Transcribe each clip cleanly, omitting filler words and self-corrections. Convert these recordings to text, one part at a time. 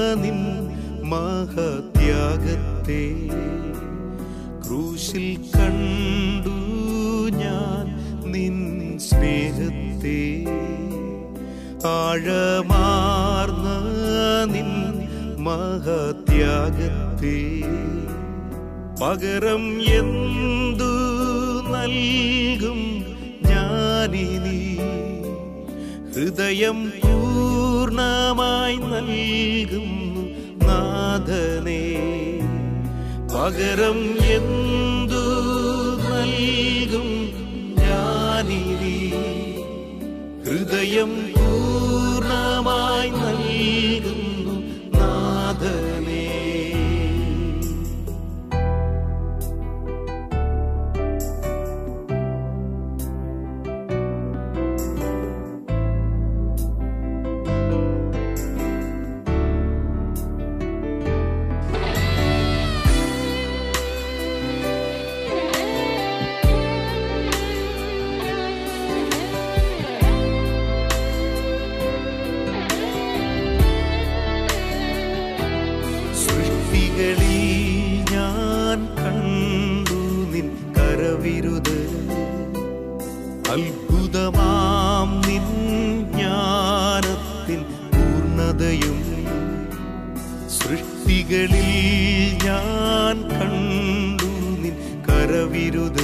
നിൻ മഹത്യാഗത്തെ ക്രൂശിൽ കണ്ടു ഞാൻ നിൻ സ്നേഹത്തെ ആഴമാർന്ന നിൻ മഹത്യാഗത്തെ പകരം എന്തു നൽകും ഞാനിനി ഹൃദയം പൂർണ്ണമായി നൽകുന്നു നാഥനേ പകരം എന്തു നൽകും ഞാനിനി ഹൃദയം പൂർണ്ണമായി നൽകുന്നു നാഥനേ ഞാൻ കണ്ടു നിൻ കരവിരുത് അത്ഭുതമാം നിൻ ജ്ഞാനത്തിൻ പൂർണ്ണതയും സൃഷ്ടികളിൽ ഞാൻ കണ്ടു നിൻ കരവിരുത്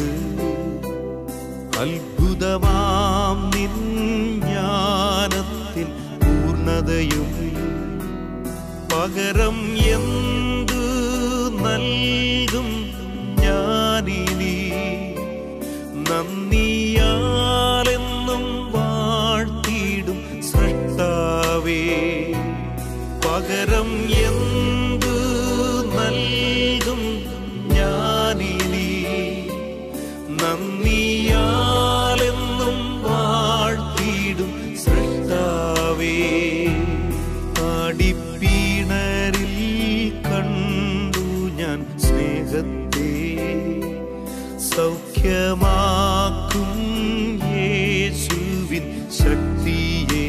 അത്ഭുതമാം നിൻ ജ്ഞാനത്തിൻ പൂർണ്ണതയും പകരം എന്തു നൽകും ഞാനിനി നന്ദിയാലെന്നും വാഴ്ത്തിയിടും സൃഷ്ടാവേ പകരം എന്തു നൽകും ഞാനിനി നന്ദിയാലെന്നും വാഴ്ത്തിയിടും സൃഷ്ടാവേ ആടിപ്പീണരിൽ കണ്ടു ഞാൻ സ്നേഹത്തെ സൗഖ്യമാക്കും യേശുവിൻ ശക്തിയെ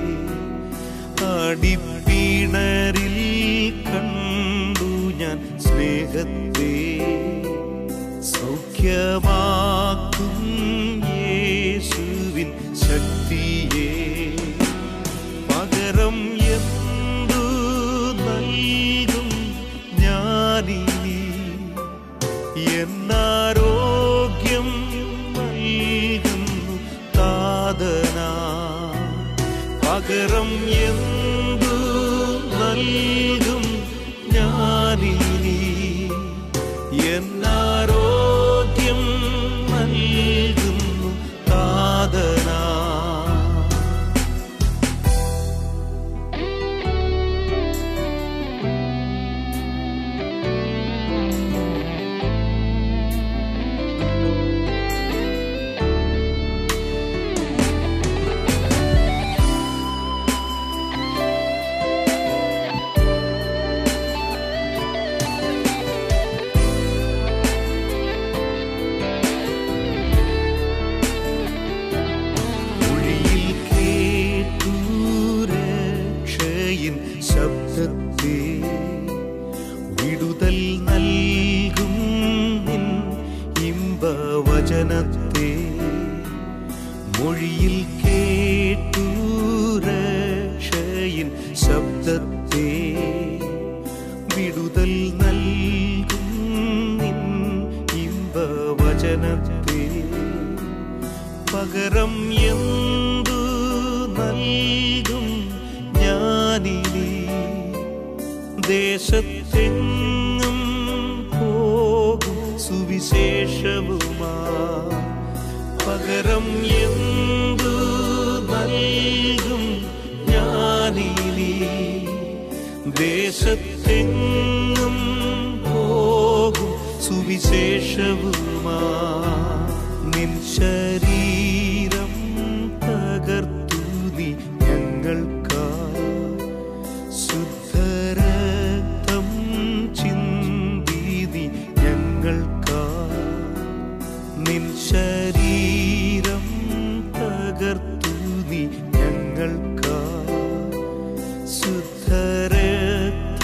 ആടിപ്പീണരിൽ കണ്ടു ഞാൻ സ്നേഹത്തെ സൗഖ്യമാക്കും യേശുവിൻ ശക്തിയെ പകരം എന്തു നൽകും ഞാനിനി എന്നാരോഗ്യം നൽകുന്നു താതനാ പകരം എന്തു നൽകും ഞാനിനി എന്നാരോഗ്യം നൽകുന്നു താതനാ ശബ്ദത്തെ വിടുതൽ നൽകും നിൻ ഇമ്പവചനത്തെ മൊഴിയിൽ കേട്ടു രക്ഷയിൻ ശബ്ദത്തെ വിടുതൽ നൽകും നിൻ ഇമ്പവചനത്തെ പകരം എന്തു നൽകും ഞാനിനി ദേശത്തെങ്ങും പോകും സുവിശേഷവുമാ പകരം എന്തു നൽകും ഞാനിനി ദേശത്തെങ്ങും പോകും സുവിശേഷവുമാ നിൻ ശരീരം തകർത്തു നീ ഞങ്ങൾക്കാ ശുദ്ധരക്തം ചിന്തി നീ ഞങ്ങൾക്കാ നിൻ ശരീരം തകർത്തു നീ ഞങ്ങൾക്കാ ശുദ്ധരക്തം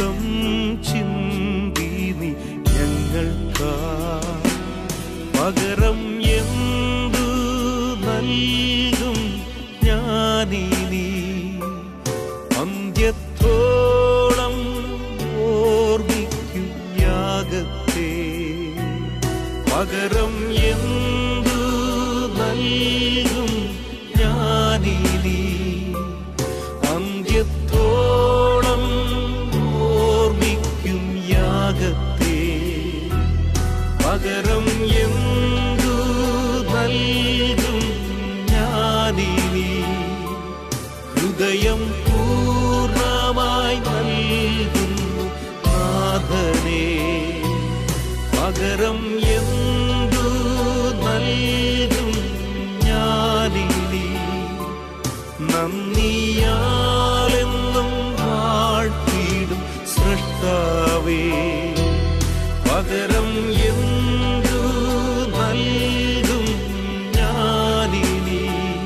നാഥനേ, പകരം എന്തു നൽകും ഞാനിനി? നന്ദിയാലെന്നും വാഴ്ത്തിടും സൃഷ്ടാവേ, പകരം എന്തു നൽകും ഞാനിനി?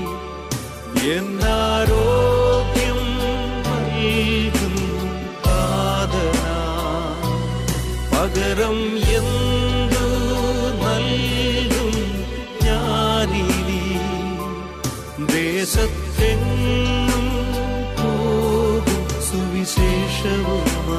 എന്നാരോഗ്യം നൽകും നാഥനാ, പകരം എന്തു നൽകും ഞാനിനി? ദേശത്തെങ്ങും പോകും സുവിശേഷവുമാ.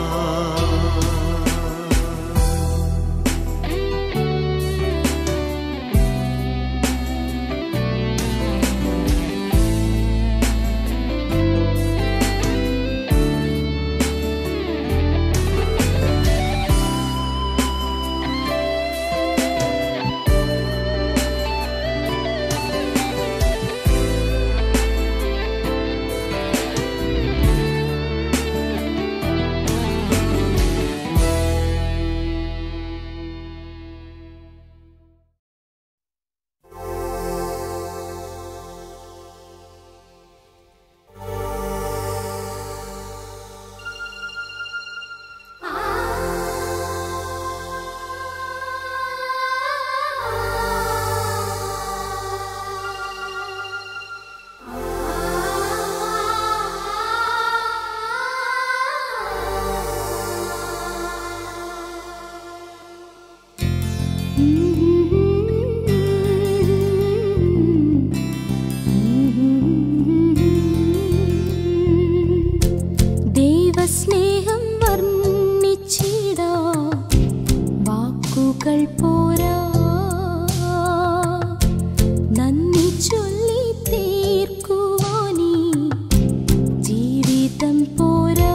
ദൈവസ്നേഹം വർണ്ണിച്ചിടാ വാക്കുകൾ പോരാ, നന്ദി ചൊല്ലി തീർക്കുവാനീ ജീവിതം പോരാ.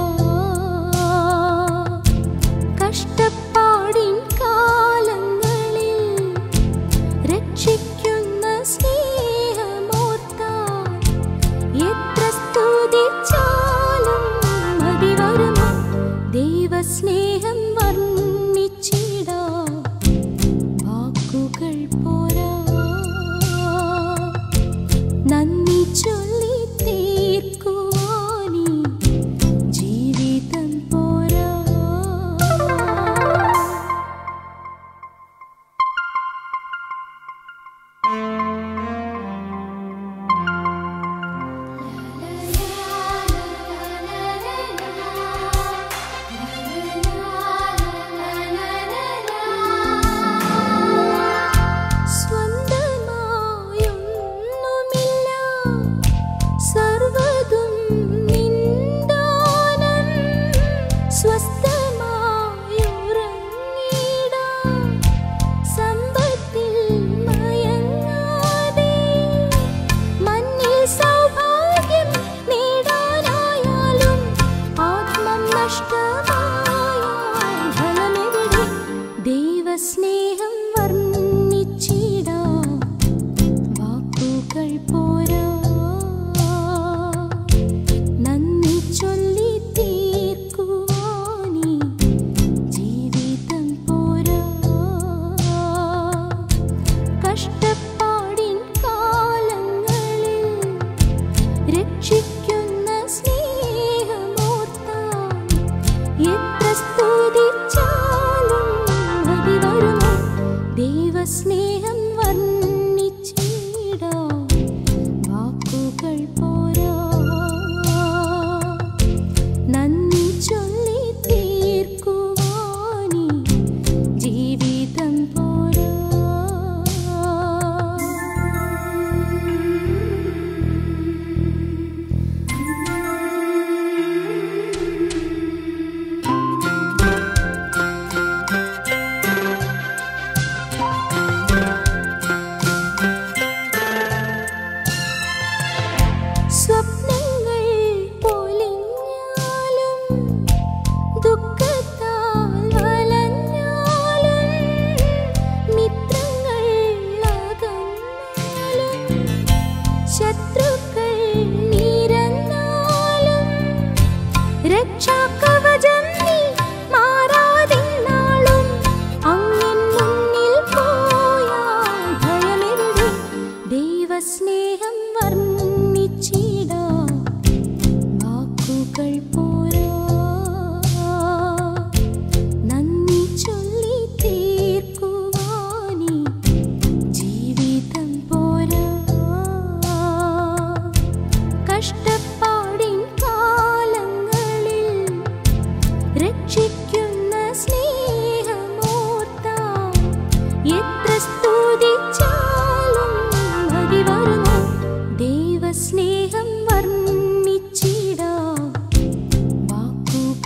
കഷ്ടപ്പാടിൻ കാലങ്ങളിൽ രക്ഷിക്കുന്ന സ്നേഹമോർത്താൽ എത്ര സ്തുതിച്ചാലും മതി വരുമോ? ദൈവസ്നേഹം വർണ്ണിച്ചിടാ വാക്കുകൾ പോരാ, നന്ദി ചൊല്ലി തീർക്കുവാനീ ജീവിതം പോരാ. സ്വന്തമായൊന്നുമില്ല, സർവ്വതും നിന്ദാനം. സ്വസ്ഥമായുറങ്ങിടാം സമ്പത്തിൽ മയങ്ങാതെ, മണ്ണിൽ സൗഭാഗ്യം നേടാനായാലും ആത്മം നഷ്ടമായാൽ ഫലമെവിടെ? ദൈവസ്നേഹം വർണ്ണിച്ചിടാ വാക്കുകൾ പോരാ, നന്ദി ചൊല്ലി തീർക്കുവാനീ ജീവിതം പോരാ. കഷ്ടപ്പാടിൻ കാലങ്ങളിൽ രക്ഷിക്കുന്ന സ്നേഹമോർത്താൽ എത്ര സ്തുതിച്ചാലും മതി വരുമോ? ദൈവസ്നേഹം വർണ്ണിച്ചിടാ വാക്കുകൾ പോരാ, നന്ദി ചൊല്ലി തീർക്കുവാനീ ജീവിതം പോരാ.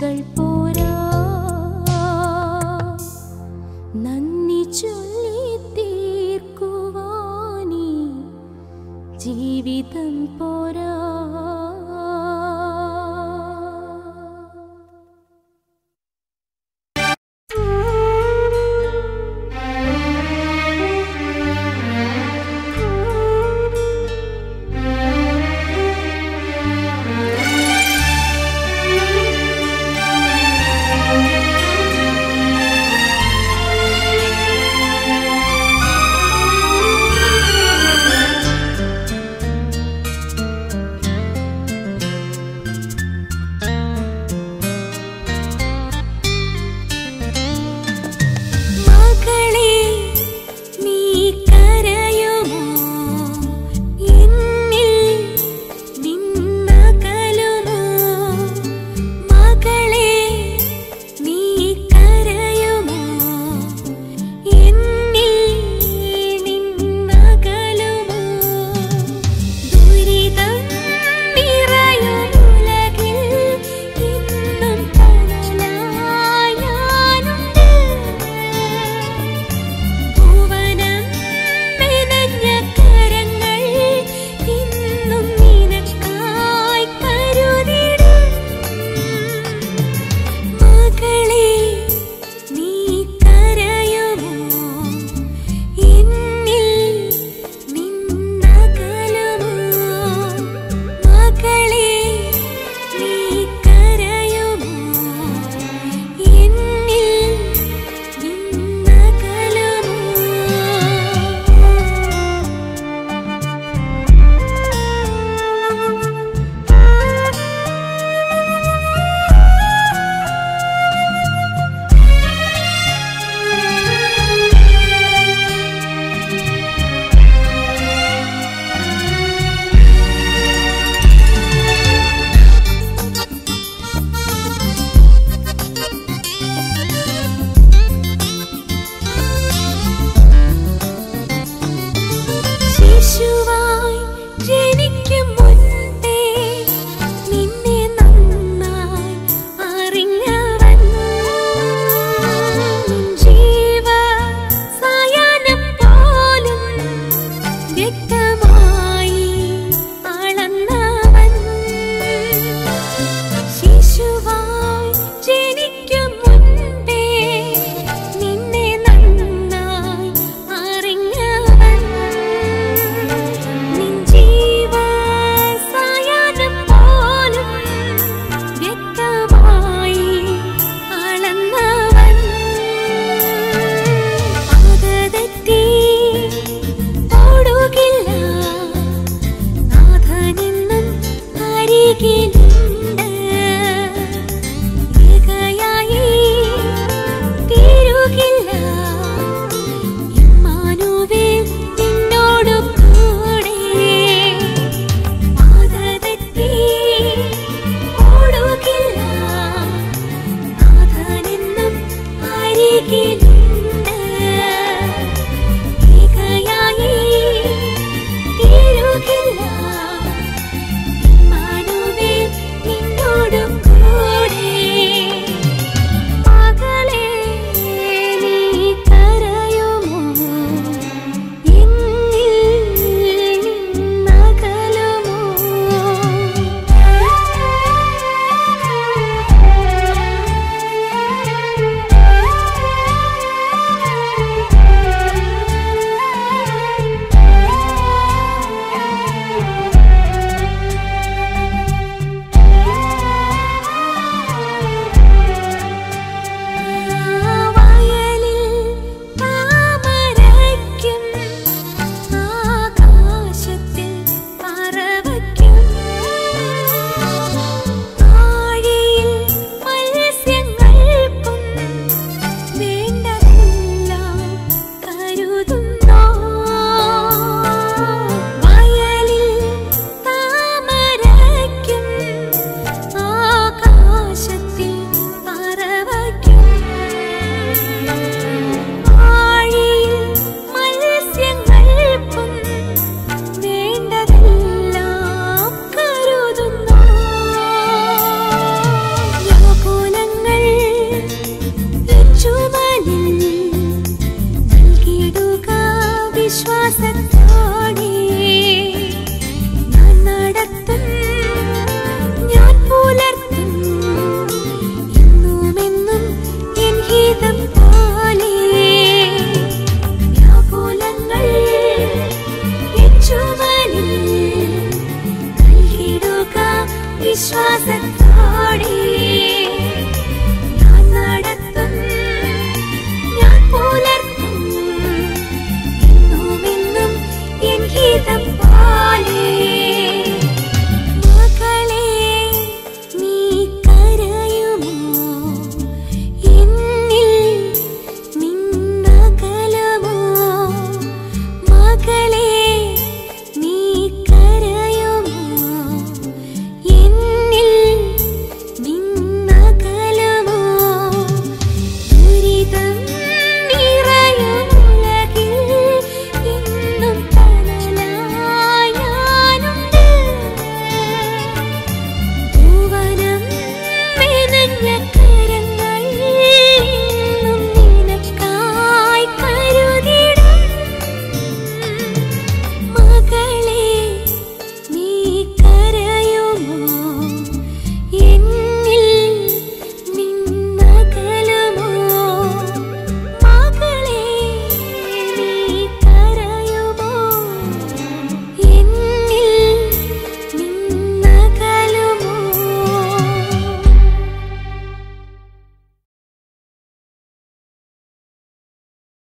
വാക്കുകൾ പോരാ, നന്ദി ചൊല്ലി തീർക്കുവാനീ ജീവിതം പോരാ. Keep